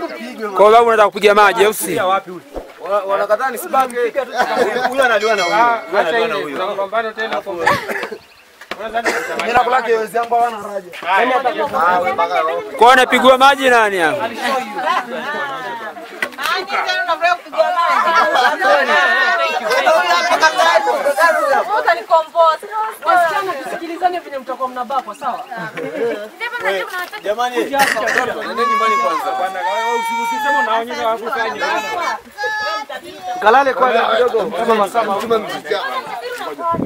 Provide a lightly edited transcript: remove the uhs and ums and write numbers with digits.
Kwa babu unataka kupiga maji au si? Wanakataa nisibange. Huyu analiwa na huyu. Analiwa na huyu. Tunapambana tena kwa. Mimi nakula kiwezi yangu hawana haja. Kwa anapigwa maji nani hapa? Tusikilizane vile mtakuwa mnabakwa sawa? Jamani, nenda nyumbani kwanza. Bwana usiseme unaonyesha watu kanya. Kalale kwanza kidogo kama masaa mawili.